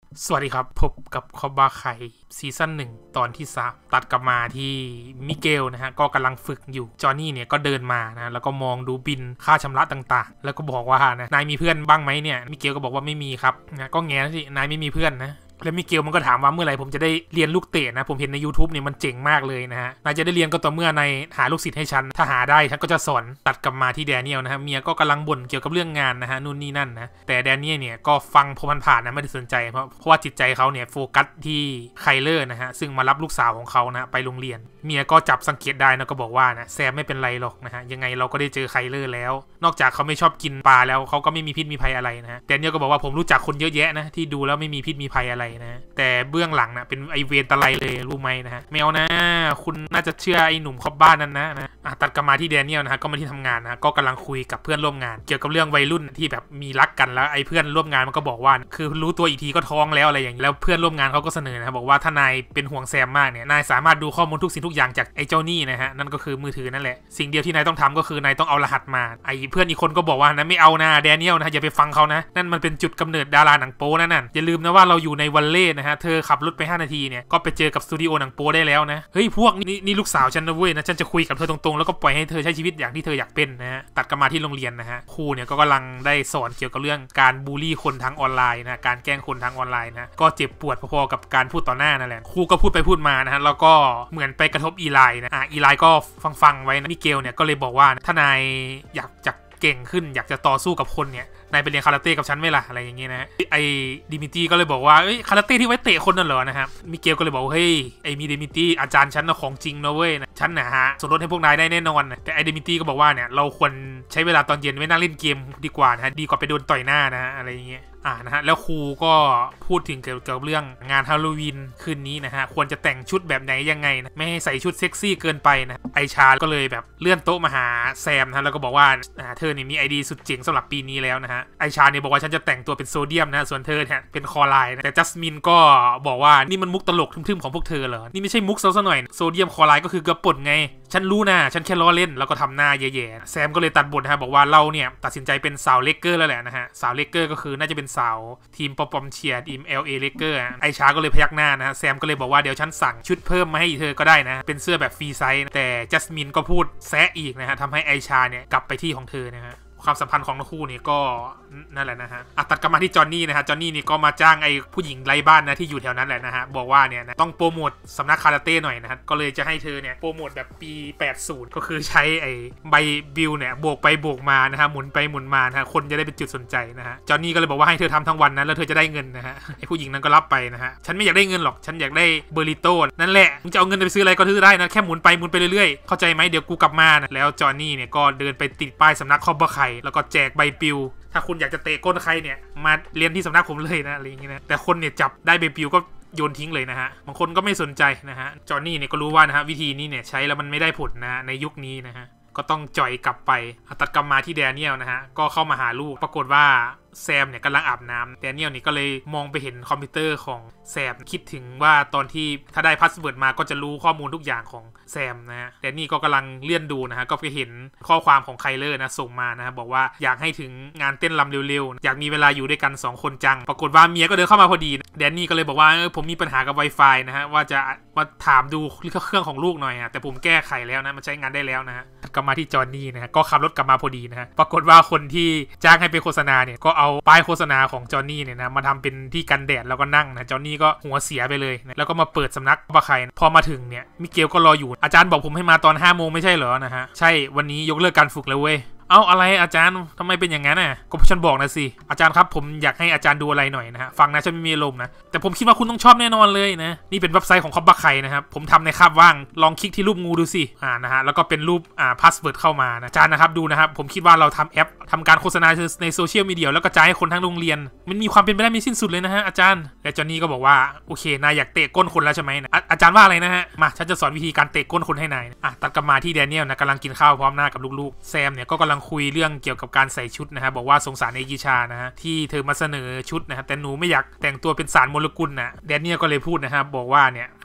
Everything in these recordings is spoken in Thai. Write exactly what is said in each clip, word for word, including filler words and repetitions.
สวัสดีครับพบกับคอบบาไข่ซีซั่นหนึ่งตอนที่สามตัดกลับมาที่มิเกลนะฮะก็กำลังฝึกอยู่จอห์นนี่เนี่ยก็เดินมานะแล้วก็มองดูบินค่าชำระต่างๆแล้วก็บอกว่านะนายมีเพื่อนบ้างไหมเนี่ยมิเกลก็บอกว่าไม่มีครับนะก็แง่สินายไม่มีเพื่อนนะแล้วมิเกลมันก็ถามว่าเมื่อไหร่ผมจะได้เรียนลูกเตะนะผมเห็นใน YouTube เนี่ยมันเจ๋งมากเลยนะฮะนายจะได้เรียนก็ต่อเมื่อนายหาลูกศิษย์ให้ฉันถ้าหาได้ฉันก็จะสอนตัดกลับมาที่แดเนียลนะฮะเมียก็กำลังบ่นเกี่ยวกับเรื่องงานนะฮะนู่นนี่นั่นนะแต่แดเนียลเนี่ยก็ฟังพอผ่านๆนะไม่ได้สนใจเพราะเพราะว่าจิตใจเขาเนี่ยโฟกัสที่ไคลเลอร์นะฮะซึ่งมารับลูกสาวของเขานะไปโรงเรียนเมียก็จับสังเกตได้นะก็บอกว่านะแซมไม่เป็นไรหรอกนะฮะยังไงเราก็ได้เจอไคลเลอร์แล้วนอกจากเขาไม่ชอบกินปลาแล้วเขาก็ไม่มีพิษมีภัยอะไรนะฮะแดเนียลก็บอกว่าผมรู้จักคนเยอะแยะนะที่ดูแล้วไม่มีพิษมีภัยอะไรนะแต่เบื้องหลังนะเป็นไอเวนตะไลเลยรู้ไหมนะฮะไม่เอานะคุณน่าจะเชื่อไอหนุ่มคอบบ้านนั้นนะนะตัดกลับมาที่แดเนียลนะฮะก็มาที่ทำงานนะก็กำลังคุยกับเพื่อนร่วมงานเกี่ยวกับเรื่องวัยรุ่นที่แบบมีรักกันแล้วไอเพื่อนร่วมงานมันก็บอกว่าคือรู้ตัวอีกทีก็ท้องแล้วอะไรอย่างนี้แล้วเพื่อนร่วมงานเขาก็เสนอนะบอกว่าถ้านายเป็นห่วงแซมมากเนี่ยนายสามารถดูข้อมูลทุกสิ่งทุกอย่างจากไอเจ้านี่นะฮะนั่นก็คือมือถือนั่นแหละสิ่งเดียวที่นายต้องทำก็คือนายต้องเอารหัสมาไอเพื่อนอีกคนก็บอกว่านะไม่เอานะแดเนียลนะอย่าไปฟังเขานะนั่นมันเป็นจุดกำเนิดดาราหนังโป๊นั่นน่ะอย่าลืมนะว่าเราอยู่ในวันเล่นะฮะเธอขับรถไปห้านาทีเนี่ยก็ไปเจอกับสตูดิโอหนังโป๊ได้แล้วนะเฮ้ยพวกนี่นี่ลูกสาวฉันนะเว้ยนะฉันจะคุยกับเธอตรงๆแล้วก็ปล่อยให้เธอใช้ชีวิตอย่างที่เธออยากเป็นนะฮะตัดกลับมาที่โรงเรียนนะฮะครูเนี่ยก็กำลังได้สอนเกี่ยวกับเรื่องการบูลลี่คนทางออนไลน์นะการแกล้งคนทางออนไลน์นะก็เจ็บปวดพอๆกับการพูดต่อหน้านั่นแหละครูก็พูดไปพูดมานะฮะแล้วก็เหมือนไปกระทบอีไลน์นะอ่ะอีไลน์ก็ฟังๆไว้นะมิเกลเนี่ยก็เลยบอกว่าถ้านายอยากจะเก่งขึ้นอยากจะต่อสู้กับคนเนี่ยนายไปเรียนคาราเต้กับฉันไหมล่ะอะไรอย่างเงี้ยนะไอ้ดิมิตี้ก็เลยบอกว่าเอ้ยคาราเต้ที่ไว้เตะคนนั่นเหรอนะครับมิเกลก็เลยบอกเฮ้ยไอ้มีดิมิตี้อาจารย์ฉันน่ะของจริงนะเว้ยนะฉันนะฮะส่วนลดให้พวกนายได้แน่นอนนะแต่ไอ้ดิมิตี้ก็บอกว่าเนี่ยเราควรใช้เวลาตอนเย็นไว้นั่งเล่นเกมดีกว่านะฮะดีกว่าไปโดนต่อยหน้านะฮะอะไรอย่างเงี้ยอ่านะฮะแล้วครูก็พูดถึงเกี่ยวกับเรื่องงานฮาโลวีนคืนนี้นะฮะควรจะแต่งชุดแบบไหนยังไงนะไม่ให้ใส่ชุดเซ็กซี่เกินไปนะไอชาก็เลยแบบเลื่อนโต๊ะมาหาแซมนะแล้วก็บอกว่าเธอเนี่ยมีไอดีสุดเจ๋งสำหรับปีนี้แล้วนะฮะไอชาเนี่ยบอกว่าฉันจะแต่งตัวเป็นโซเดียมนะส่วนเธอเนี่ยเป็นคอไลน์นะแต่จัสมินก็บอกว่านี่มันมุกตลกทึ่มๆของพวกเธอเหรอนี่ไม่ใช่มุกซะหน่อยโซเดียมคอไลน์ก็คือกระป่นไงฉันรู้นะฉันแค่ล้อเล่นแล้วก็ทำหน้าแย่ๆแซมก็เลยตัดบทนะฮะบอกว่าเราเนี่ยตัดสินใจเป็นสาวเลกเกอร์แล้วแหละนะฮะสาวเลกเกอร์ก็คือน่าจะเป็นสาวทีมปอมปอมเชียร์ทีม แอล เอ เลกเกอร์ไอชาก็เลยพยักหน้านะฮะแซมก็เลยบอกว่าเดี๋ยวฉันสั่งชุดเพิ่มมาให้เธอก็ได้นะเป็นเสื้อแบบฟรีไซส์แต่จัสมินก็พูดแซะอีกนะฮะทำให้ไอชาเนี่ยกลับไปที่ของเธอนะฮะความสัมพันธ์ของทั้งคู่นี่ก็นั่นแหละนะฮะตัดกลับมาที่จอห์นนี่นะฮะจอห์นนี่นี่ก็มาจ้างไอ้ผู้หญิงไร้บ้านนะที่อยู่แถวนั้นแหละนะฮะบอกว่าเนี่ยนะต้องโปรโมทสำนักคาราเต้หน่อยนะฮะก็เลยจะให้เธอเนี่ยโปรโมทแบบปีแปดสิบก็คือใช้ไอ้ใบบิลเนี่ยโบกไปโบกมานะฮะหมุนไปหมุนมานะฮะคนจะได้เป็นจุดสนใจนะฮะจอห์นนี่ก็เลยบอกว่าให้เธอทำทั้งวันนะแล้วเธอจะได้เงินนะฮะไอ้ผู้หญิงนั้นก็รับไปนะฮะฉันไม่อยากได้เงินหรอกฉันอยากได้เบอร์ริโต้นั่นแหละมึงจะเอาเงินไปซื้ออะไรก็ซื้อได้นะแค่หมุนไปหมุนไปเรื่อยๆเข้าใจไหมเดี๋ยวกูกลับมานะแล้วจอห์นนี่เนี่ยก็เดินไปติดป้ายสำนักคอบบะไข่แล้วก็แจกใบปิวถ้าคุณอยากจะเตะก้นใครเนี่ยมาเรียนที่สำนักผมเลยนะอะไรอย่างเงี้ยนะแต่คนเนี่ยจับได้ใบปิวก็โยนทิ้งเลยนะฮะบางคนก็ไม่สนใจนะฮะจอห์นนี่เนี่ยก็รู้ว่านะฮะวิธีนี้เนี่ยใช้แล้วมันไม่ได้ผลนะในยุคนี้นะฮะก็ต้องจ่อยกลับไปตัดกลับมาที่แดเนียลนะฮะก็เข้ามาหาลูกปรากฏว่าแซมเนี่ยกำลังอาบน้ำแดเนียลนี่ก็เลยมองไปเห็นคอมพิวเตอร์ของแซมคิดถึงว่าตอนที่ถ้าได้พาสเวิร์ดมาก็จะรู้ข้อมูลทุกอย่างของแซมนะฮะแดนนี่ก็กำลังเลื่อนดูนะฮะก็ไปเห็นข้อความของไคลเลอร์นะส่งมานะฮะบอกว่าอยากให้ถึงงานเต้นรำเร็วๆอยากมีเวลาอยู่ด้วยกันสองคนจังปรากฏว่าเมียก็เดินเข้ามาพอดีแดนนี่ก็เลยบอกว่าเออผมมีปัญหากับ Wi-Fi นะฮะว่าจะมาถามดูเครื่องของลูกหน่อยฮะแต่ผมแก้ไขแล้วนะมันใช้งานได้แล้วนะฮะกลับมาที่จอห์นนี่นะฮะก็ขับรถกลับมาพอดีนะฮะปรากฏว่าคนที่จ้างให้ไปโฆษณาเนี่ยก็เอาป้ายโฆษณาของจอห์นนี่เนี่ยนะมาทำเป็นที่กันแดดแล้วก็นั่งนะจอห์นนี่ก็หัวเสียไปเลยนะแล้วก็มาเปิดสำนักบะไข่พอมาถึงเนี่ยมิเกลก็รออยู่อาจารย์บอกผมให้มาตอนห้าโมงไม่ใช่เหรอนะฮะใช่วันนี้ยกเลิกการฝึกแล้วเว้ยเอาอะไรอาจารย์ทำไมเป็นอย่างนั้นน่ะก็ฉันบอกนะสิอาจารย์ครับผมอยากให้อาจารย์ดูอะไรหน่อยนะฮะฟังนะฉันไม่มีอารมณ์นะแต่ผมคิดว่าคุณต้องชอบแน่นอนเลยนะนี่เป็นเว็บไซต์ของคอบบะไข่นะครับผมทำในคาบว่างลองคลิกที่รูปงูดูสิอ่านะฮะแล้วก็เป็นรูปอ่าพาสเวิร์ดเข้ามานะอาจารย์นะครับดูนะครับผมคิดว่าเราทำแอปทำการโฆษณาในโซเชียลมีเดียแล้วก็จ่ายให้คนทั้งโรงเรียนมันมีความเป็นไปได้ไม่สิ้นสุดเลยนะฮะอาจารย์และจอห์นนี่ก็บอกว่าโอเคนายอยากเตะก้นคนแล้วใช่ไหมนะอาจารย์ว่าอะไรนะฮะมาฉันจะสอนวิธีการเตะก้นคนให้นายอ่ะตัดกลับมาที่แดเนียลนะกำลังกินข้าวพร้อมหน้ากับลูกๆแซมเนี่ยก็กำลังคุยเรื่องเกี่ยวกับการใส่ชุดนะฮะบอกว่าสงสารเอกิชานะฮะที่เธอมาเสนอชุดนะฮะแต่หนูไม่อยากแต่งตัวเป็นสารโมเลกุลนะแดเนียลก็เลยพูดนะฮะบอกว่าเนี่ย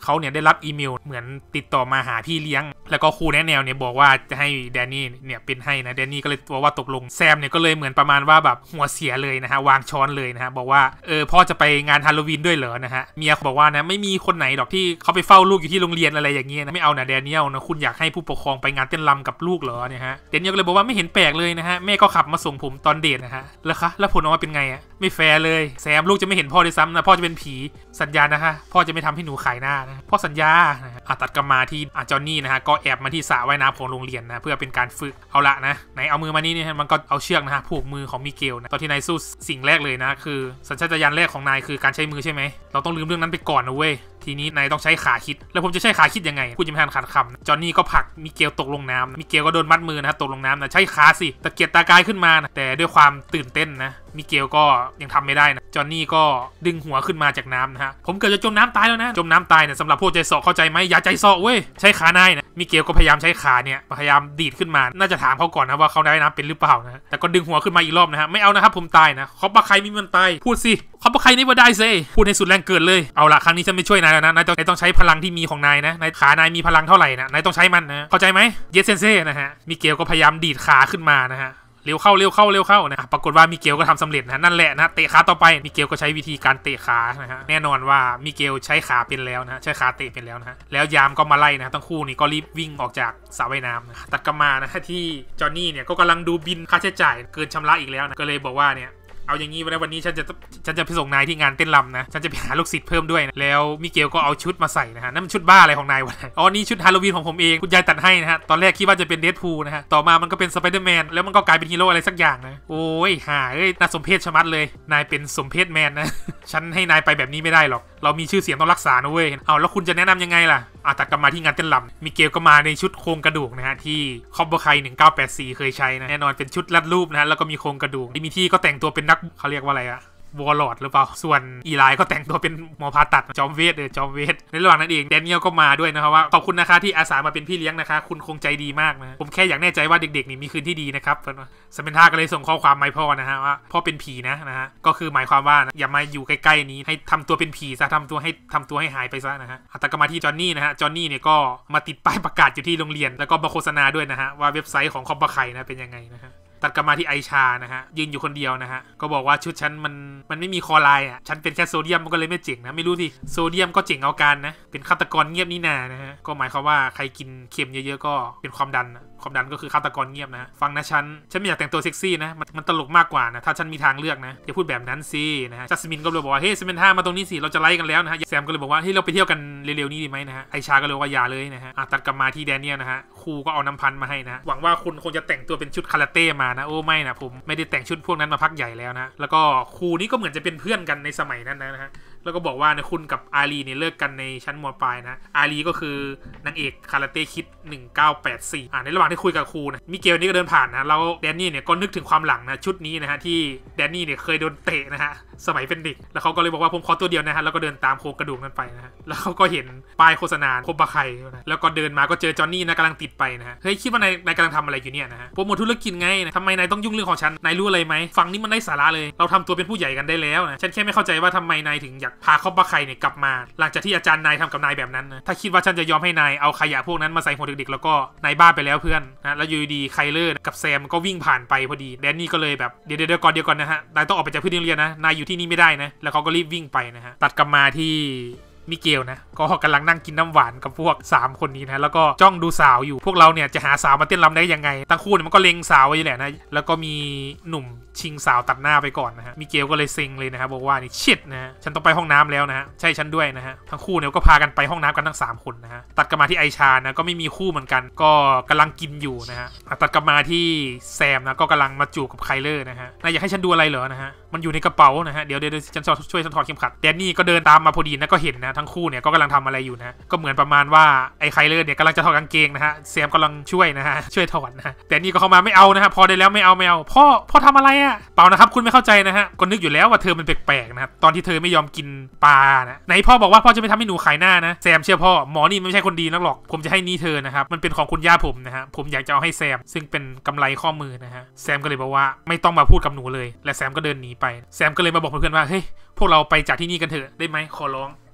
เขาเนี่ยได้รับอีเมลเหมือนติดต่อมาหาพี่เลี้ยงแล้วก็ครูแนะแนวเนี่ยบอกว่าจะให้แดนนี่เนี่ยเป็นให้นะแดนนี่ก็เลยบอกว่าตกลงแซมเนี่ยก็เลยเหมือนประมาณว่าแบบหัวเสียเลยนะฮะวางช้อนเลยนะฮะบอกว่าเออพ่อจะไปงานฮาโลวีนด้วยเหรอนะฮะเมียบอกว่านะไม่มีคนไหนหรอกที่เขาไปเฝ้าลูกอยู่ที่โรงเรียนอะไรอย่างเงี้ยนะไม่เอานะแดเนียลนะคุณอยากให้ผู้ปกครองไปงานเต้นรำกับลูกเหรอเนี่ยฮะแดเนียลก็เลยบอกว่าไม่เห็นแปลกเลยนะฮะแม่ก็ขับมาส่งผมตอนเดทนะฮะแล้วคะแล้วผลออกมาเป็นไงอ่ะไม่แฟร์เลยแซมลูกจะไม่เห็นพ่อด้วยซ้ำนะพ่อจะเป็นผีสัญญานะคะพ่อจะไม่ทำให้หนูขายหน้านะพ่อสัญญานะฮะตัดกลับมาที่อาจอนนี่นะฮะก็แอบมาที่สระว่ายน้ำของโรงเรียนนะเพื่อเป็นการฝึกเอาละนะไหนเอามือมานี่เนี่ยมันก็เอาเชือกนะฮะผูกมือของมิเกลนะตอนที่นายสู้สิ่งแรกเลยนะคือสัญชาตญาณแรกของนายคือการใช้มือใช่ไหมเราต้องลืมเรื่องนั้นไปก่อนนะเว้ยทีนี้นายต้องใช้ขาคิดแล้วผมจะใช้ขาคิดยังไงพูดยังไม่ทันขาดคำจอนนี่ก็ผลักมิเกลตกลงน้ำมิเกลก็โดนมัดมือนะตกลงน้ำนะใช้ขาสิตะเกียกตากายขึ้นมานะแต่ด้วยความตื่นเต้นนะมิเกลก็ยังทำไม่ได้นะจอนนี่ก็ดึงหัวขึ้นมาจากน้ำนะฮะผมเกือบจะจมน้ำตายแล้วนะจมน้ำตายเนี่ยสำหรับพวกใจเสาะเข้าใจไหมอย่าใจเสาะเว้ยใช้ขานายนะมิเกลก็พยายามใช้ขาเนี่ยพยายามดีดขึ้นมาน่าจะถามเขาก่อนนะว่าเขาได้น้ำเป็นหรือเปล่านะแต่ก็ดึงหัวขึ้นมาอีกรอบนะฮะไม่เอานะครับผมตายนะเขาปะใครมีมันตายพูดสิเขาปะใครนี่ว่าได้เซ่พูดในสุดแรงเกิดเลยเอาละครั้งนี้ฉันไม่ช่วยนายแล้วนะนายต้องนายต้องใช้พลังที่มีของนายนะนายขานายมีพลังเท่าไหร่นะนายต้องใช้มันนะเข้าใจไหมเยสเซนเซ่นะฮะมิเกลก็พยายามดีดขาขึ้นมานะฮะเร็วเข้าเร็วเข้าเร็วเข้านะปรากฏว่ามิเกลก็ทำสำเร็จนะนั่นแหละนะเตะขาต่อไปมิเกลก็ใช้วิธีการเตะขานะฮะแน่นอนว่ามิเกลใช้ขาเป็นแล้วนะใช้ขาเตะเป็นแล้วนะแล้วยามก็มาไล่นะทั้งคู่นี่ก็รีบวิ่งออกจากสระว่ายน้ำนะตัดกลับมานะที่จอนนี่เนี่ยก็กำลังดูบินค่าใช้จ่ายเกินชำระอีกแล้วนะก็เลยบอกว่าเนี่ยเอาอย่างนี้วันนี้ฉันจะฉันจะไปส่งนายที่งานเต้นรำนะฉันจะไปหาลูกศิษย์เพิ่มด้วยนะแล้วมิเกลก็เอาชุดมาใส่นะฮะนั่นมันชุดบ้าอะไรของนายวะอ๋อนี่ชุดฮาโลวีนของผมเองคุณยายตัดให้นะฮะตอนแรกคิดว่าจะเป็นเดดพูลนะฮะต่อมามันก็เป็นสไปเดอร์แมนแล้วมันก็กลายเป็นฮีโร่อะไรสักอย่างนะโอ้ยห่าเอ้ยน่าสมเพชชะมัดเลยนายเป็นสมเพชแมนนะฉันให้นายไปแบบนี้ไม่ได้หรอกเรามีชื่อเสียงต้องรักษานะเว้ยเอาแล้วคุณจะแนะนำยังไงล่ะอาตัดกลับมาที่งานเต้นรำมิเกลก็มาในชุดโครงกระดูกนะฮะที่คอมโบไคหนึ่งเก้าแปดสี่เคยใช้นะแน่นอนเป็นชุดรัดรูปนะฮะแล้วก็มีโครงกระดูกดิมิที่ก็แต่งตัวเป็นนักเขาเรียกว่าอะไรอะวอลลอดหรือเปล่าส่วนอีไลก็แต่งตัวเป็นหมอผ่าตัดจอมเวทเออจอมเวทในระหว่างนั้นเองแดเนียลก็มาด้วยนะครับว่าขอบคุณนะคะที่อาสามาเป็นพี่เลี้ยงนะคะคุณคงใจดีมากนะผมแค่อยากแน่ใจว่าเด็กๆนี่มีคืนที่ดีนะครับสเปนท่าก็เลยส่งข้อความมาให้พ่อนะฮะว่าพ่อเป็นผีนะนะฮะก็คือหมายความว่านะอย่ามาอยู่ใกล้ๆนี้ให้ทำตัวเป็นผีซะทำตัวให้ทำตัวให้หายไปซะนะฮะแต่ก็มาที่จอนนี่นะฮะจอนนี่เนี่ยก็มาติดป้ายประกาศอยู่ที่โรงเรียนแล้วก็มาโฆษณาด้วยนะฮะว่าเว็บไซต์ของคอมบะไข่นะเป็นยังไงนะฮะตัดกลับมาที่ไอชานะฮะยืนอยู่คนเดียวนะฮะก็บอกว่าชุดฉันมันมันไม่มีคอไลน์อ่ะฉันเป็นแค่โซเดียมมันก็เลยไม่เจ๋งนะไม่รู้สิโซเดียมก็เจ๋งเอาการนะเป็นฆาตกรเงียบนี่นานะฮะก็หมายความว่าใครกินเค็มเยอะๆก็เป็นความดันความดันก็คือฆาตกรเงียบนะฟังนะฉันฉันไม่อยากแต่งตัวเซ็กซี่นะมันมันตลกมากกว่านะถ้าฉันมีทางเลือกนะอย่าพูดแบบนั้นสินะฮะจัสมินก็เลยบอกว่าเฮ้ยสเปนท่ามาตรงนี้สิเราจะไล่กันแล้วนะฮะแซมก็เลยบอกว่าเฮ้ยเราไปเที่ยวกันเร็วๆนี้ดีไหมนะฮะไอชาก็เลยว่าอย่าเลยนะฮะตัดกลับมาที่แดเนียลนะฮะครูก็เอาน้ำพันมาให้นะหวังว่าคุณคงจะแต่งตัวเป็นชุดคาราเต้มานะโอ้ไม่นะผมไม่ได้แต่งชุดพวกนั้นมาพักใหญ่แล้วนะแล้วก็ครูนี่ก็เหมือนจะเป็นเพื่อนกันในสมัยนั้นนะฮะแล้วก็บอกว่าเนี่ยคุณกับอารีเนี่ยเลิกกันในชั้นม.ปลายนะอารีก็คือนางเอกคาราเต้คิดหนึ่งเก้าแปดสี่อ่าในระหว่างที่คุยกับครูนะมิเกลนี่ก็เดินผ่านนะแล้วแดนนี่เนี่ยก็นึกถึงความหลังนะชุดนี้นะฮะที่แดนนี่เนี่ยเคยโดนเตะนะฮะสมัยเป็นเด็กแล้วเขาก็เลยบอกว่าผมขอตัวเดียวนะฮะแล้วก็เดินตามโครงกระดูกนั้นไปนะฮะแล้วเขาก็เห็นป้ายโฆษณาคมบะไข่นะแล้วก็เดินมาก็เจอจอนนี่นะกำลังติดไปนะฮะเฮ้ยคิดว่านายนายกำลังทำอะไรอยู่เนี่ยนะฮะโปรโมทธุรกิจไงนะทำไมนายต้องยุ่งเรื่องของฉันนายรู้อะไรไหมฟังนี่มันได้สาระเลยเราทำตัวเป็นผู้ใหญ่กันได้แล้วนะฉันแค่ไม่เข้าใจว่าทำไมนายถึงอยากพาคมบะไข่เนี่ยกลับมาหลังจากที่อาจารย์นายทำกับนายแบบนั้นนะถ้าคิดว่าฉันจะยอมให้นายเอาขยะพวกนั้นมาใส่หัวเด็กๆแล้วก็นายบ้าไปแล้วเพื่อนนะแล้วอยู่ดีไคลเลอร์กับแซมก็วิ่งผ่านไปพอดีแดนนี่ก็เลยแบบเดี๋ยวเดี๋ยวก่อนเดี๋ยวก่อนนะฮะนายต้องออกไปจากพื้นที่โรงเรียนนะนายอยู่ที่นี่ไม่ได้นะแล้วเขาก็รีบวิ่งไปนะฮะตัดกลับมาที่มิเกลนะก็กำลังนั่งกินน้ำหวานกับพวกสามคนนี้นะแล้วก็จ้องดูสาวอยู่พวกเราเนี่ยจะหาสาวมาเต้นรำได้ยังไงทั้งคู่เนี่ยมันก็เล็งสาวไว้แหละนะแล้วก็มีหนุ่มชิงสาวตัดหน้าไปก่อนนะฮะมิเกลก็เลยเซ็งเลยนะครับบอกว่านี่ชิดนะฮะฉันต้องไปห้องน้ำแล้วนะฮะใช่ฉันด้วยนะฮะทั้งคู่เนี่ยก็พากันไปห้องน้ำกันทั้งสามคนนะฮะตัดกลับมาที่ไอชานะก็ไม่มีคู่เหมือนกันก็กำลังกินอยู่นะฮะตัดกลับมาที่แซมนะก็กำลังมาจูบกับไคลเลอร์นะฮะนายอยากให้ฉันดูอะไรเหรอนะฮะมันอยู่ในกระเป๋านะฮะเดี๋ยวเดี๋ยวฉันช่วยฉันถอดเข็มขัดแดนนี่ก็เดินตามมาพอดีนะก็เห็นนะทั้งคู่เนี่ยก็กำลังทำอะไรอยู่นะก็เหมือนประมาณว่าไอ้ไคลเลอร์เนี่ยกำลังจะถอดกางเกงนะฮะแซมกำลังช่วยนะฮะช่วยถอดนะฮะแต่นี่ก็เข้ามาไม่เอานะฮะพอได้แล้วไม่เอาไม่เอาพ่อพ่อทำอะไรอ่ะเปล่านะครับคุณไม่เข้าใจนะฮะก็นึกอยู่แล้วว่าเธอมันแปลกๆนะครับตอนที่เธอไม่ยอมกินปลานะไหนพ่อบอกว่าพ่อจะไม่ทำให้หนูขายหน้านะแซมเชื่อพ่อหมอนี่ไม่ใช่คนดีนักหรอกผมจะให้นี่เธอนะครับมันเป็นของคุณย่าผมนะฮะผมอยากจะเอาให้แซมซึ่งเป็นกำไรข้อมือนะฮะแซมก็เลยบอกว่าไม่ต้องมาพูดกับหนูเลยและแซมก็เดินหนีไปแซมก็เลยมาบอกเพื่อนๆว่าเฮ้ยพวกเราไปจากที่นี่กันเถอะได้ไหมขอร้อง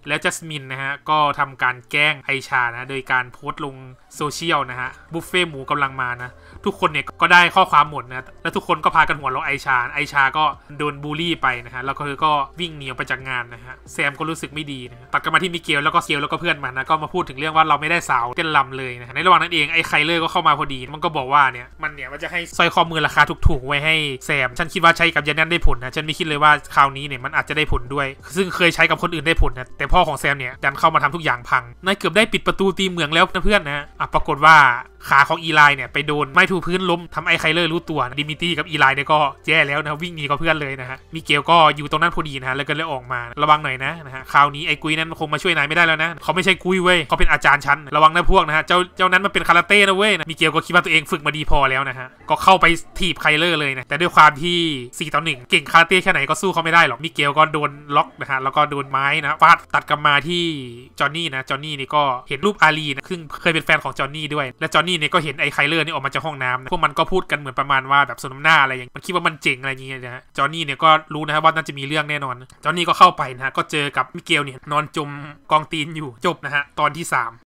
แล้วจัสมินนะฮะก็ทำการแกล้งไอชานะโดยการโพสต์ลงโซเชียลนะฮะบุฟเฟ่หมูกำลังมานะทุกคนเนี่ยก็ได้ข้อความหมดนะแล้วทุกคนก็พากันหัวเราะไอชาไอชาก็โดนบูลลี่ไปนะฮะแล้วก็เธอก็วิ่งหนีออกไปจากงานนะฮะแซมก็รู้สึกไม่ดีนะตัดกันมาที่มิเกลแล้วก็เกลแล้วก็เพื่อนมันนะก็มาพูดถึงเรื่องว่าเราไม่ได้สาวเต้นรำเลยนะในระหว่างนั้นเองไอ้ไคเลอร์ก็เข้ามาพอดีมันก็บอกว่าเนี่ยมันเนี่ยมันจะให้สร้อยข้อมือราคาถูกๆไว้ให้แซมฉันคิดว่าใช้กับยานั่นได้ผลนะฉันไม่คิดเลยว่าคราวนี้เนี่ยมันอาจจะได้ผลด้วยซึ่งเคยใช้กับคนอื่นได้ผลนะแต่พ่อของแซมเนี่ยดันเข้ามาทำทุกอย่างพังนายเกือบได้ปิดประตูตีเมืองแล้วนะเพื่อนนะอ่ะปรากฏว่าขาของอีไลเนี่ยไปโดนไม้ถูพื้นล้มทำไอ้ไคเลอร์รู้ตัวดิมิตี้กับอีไลเนี่ยก็แย่แล้วนะวิ่งหนีกับเพื่อนเลยนะฮะมิเกลก็อยู่ตรงนั้นพอดีนะฮะแล้วก็เลยออกมาระวังหน่อยนะนะฮะคราวนี้ไอ้กุยนั้นคงมาช่วยนายไม่ได้แล้วนะเขาไม่ใช่กุยเว้ยเขาเป็นอาจารย์ชั้นระวังนะพวกนะฮะเจ้าเจ้านั้นมันเป็นคาราเต้นะเว้ยมิเกลก็คิดว่าตัวเองฝึกมาดีพอแล้วนะฮะก็เข้าไปถีบไคเลอร์เลยนะแต่ด้วยความที่สี่ต่อหนึ่งเก่งคาราเต้แค่ไหนก็สู้เขาไม่ได้หรอกมิเกลก็โดนล็อกนะฮะแล้วก็โดนไม้นะฟาดตัดกลับมาที่จอห์นนี่นะจอห์นนี่นี่ก็เห็นรูปอารีนะซึ่งเคยเป็นแฟนของจอห์นนี่ด้วยและจอห์นนี่เนี่ยก็เห็นไอ้ไคเลอร์นี่ออกมาจากห้องน้ำนะพวกมันก็พูดกันเหมือนประมาณว่าแบบสนมหน้าอะไรอย่างมันคิดว่ามันเจ๋งอะไรอย่างเงี้ยนะฮะจอห์นนี่เนี่ยก็รู้นะว่าน่าจะมีเรื่องแน่นอนจอห์นนี่ก็เข้าไปนะฮะก็เจอกับมิเกลเนี่ยนอนจมกองตีนอยู่จบนะฮะตอนที่สาม